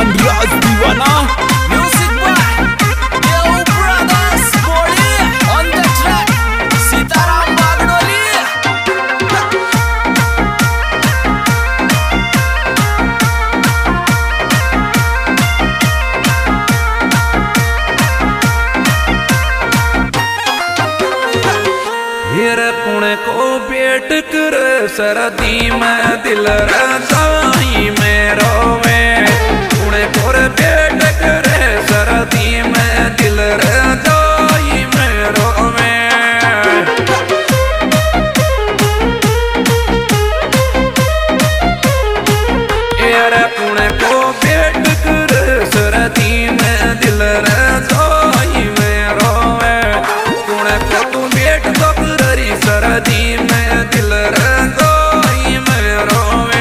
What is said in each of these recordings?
Dhanraj Deewana music by Dev brothers बोली on the track Sitaram Bagdoli. हीरे पुणे को बेट कर सरदी में दिल रजाई में रोवे पुणे को बेट कर सरदी में दिल रजाई में रोवे। हीरे पुणे को बेट कर सरदी में दिल रजाई में रोवे पुणे को तू बेट तो सरदी में दिल रजाई में रोवे।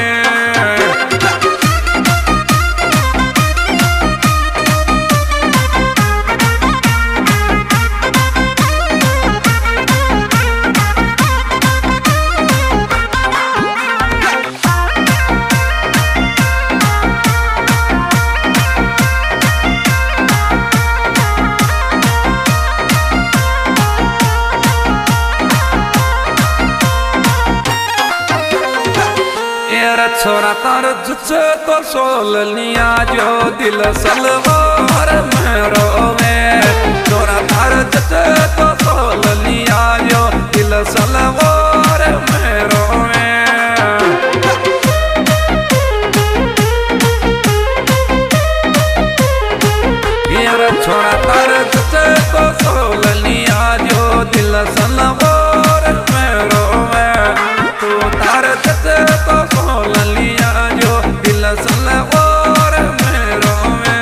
छोरा तार जुच तो सोल लिया जो दिल सलवार में रोवे छोरा तार जुच तो सोल लिया जो दिल सलवार में रोवे। छोरा तार जुच तो सोल लिया जो दिल सलवार में रोवे तू तार जुच तो सोल लिया जो दिल सलवार में रोवे।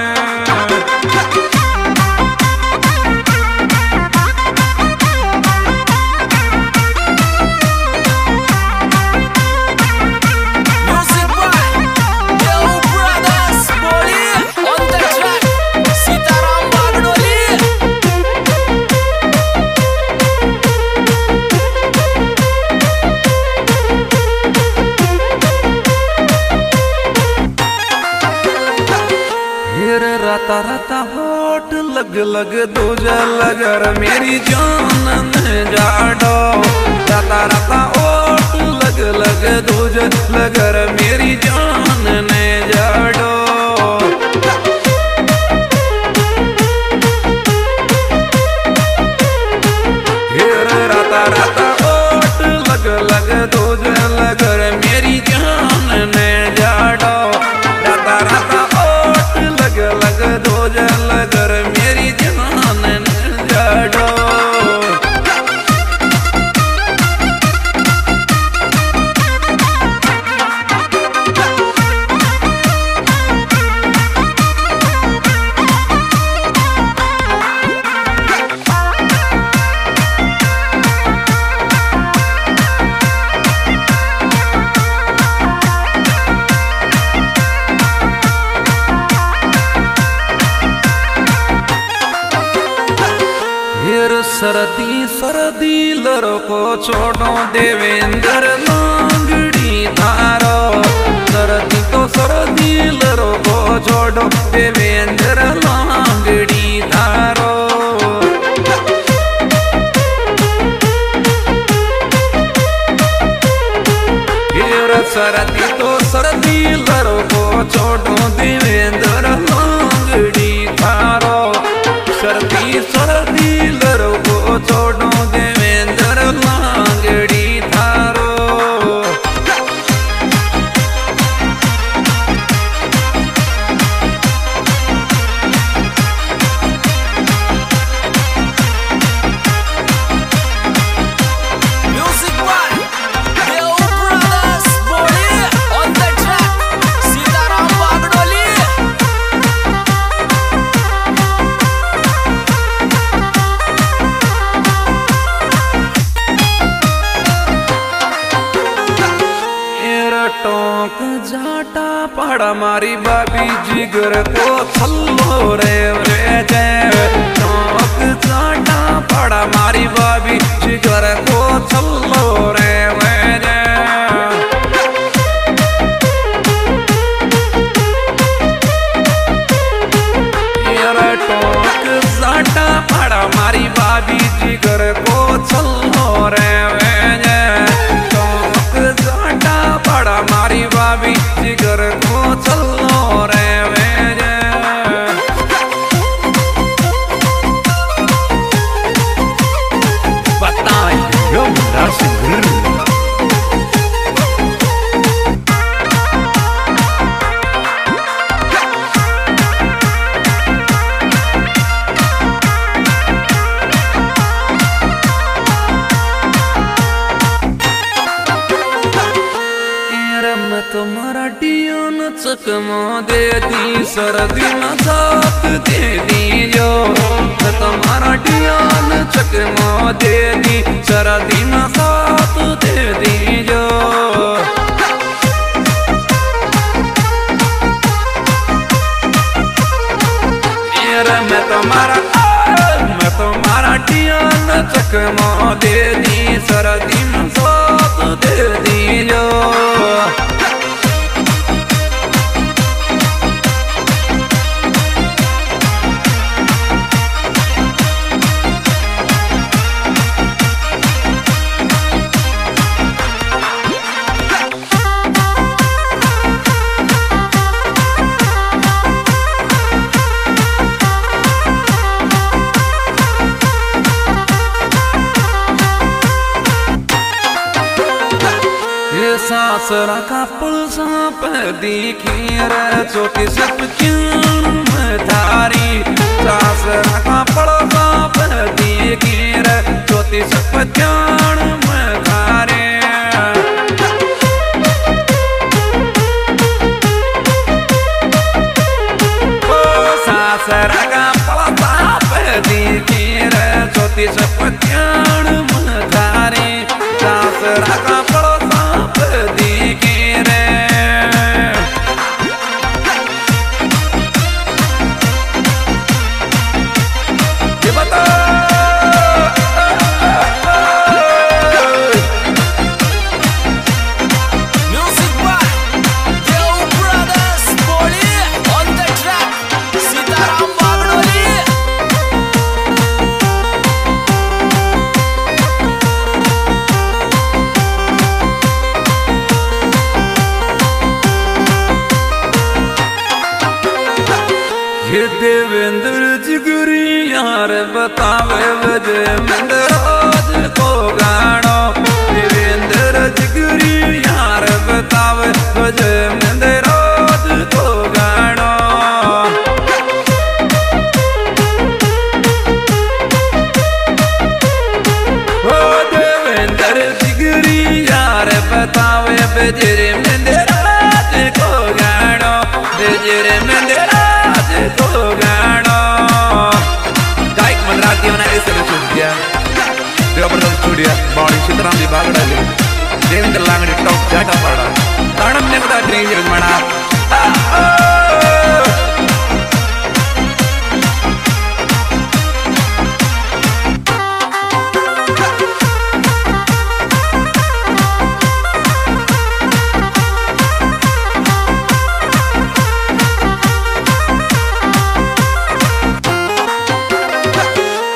म्यूजिक बाय देव ब्रदर्स बोली on the track Sitaram Bagdoli. राता राता होट लग दूजा लगर मेरी जान में जाडो राता राता होट लग दूजा लगर मेरी जान में जाडो। राता राता होट लग दूजा लगर मेरी जान में जाडो राता राता लग दो जल कर मेरी जान न जाडो। सरदी सरदी लरो को छोड़ो देवेंद्र लांगड़ी थारो सरदी तो सरदी लरो को छोड़ो देवेंद्र लांगड़ी थारो। सरदी तो सरदी लरो को छोड़ो देवेंद्र लांगड़ी थारो सरदी सरदी लरो को छोड़ो देवेंद्र लांगड़ी थारो। म्यूजिक बाय देव ब्रदर्स बोली on the track Sitaram Bagdoli. टोक जाटा पहाड़ा मारी बाबी जिगर को थल्लो रे रे जय टोक जाटा पहाड़ा मारी बाबी जिगर को थल्लो रे रे जय। बड़ा मारी भाभी जिगर को चलो रे मेरे बताइयो मेरा सिंगर तुम्हारा डियन चकमा दे दी सर्दी में साथ दे दी जो तुम्हारा डियन चकमा दे दी सर्दी में साथ दे दी जो मैं तुम्हारा डियन चकमा दे दी सर्दी में साथ दे दी जो सासरा का पुलसा पर दिखी रे चौकी सब क्यों थारी सासरा का पुलसा पर दिखी रे चौथी सब क्यों थारे ओ सासरा का पुलसा पर दिखी रे चौथी सब क्यों थारे सासरा का ये देवेंद्र जिगरी यार बतावे वजह मंदराज को गानो देवेंद्र जिगरी यार बतावे वजह मंदराज को गानो ओ देवेंद्र जिगरी यार बतावे वजह मंदराज को गानो वजह मंदराज तो गानो गायक मद्रासी बना ऐसे स्टूडियो देवप्रसाद स्टूडियो बॉडी चित्राम बागडली देवेंद्र लांगडी टॉप जाटा पाड़ा ताणम ने बड़ा ड्रीम मना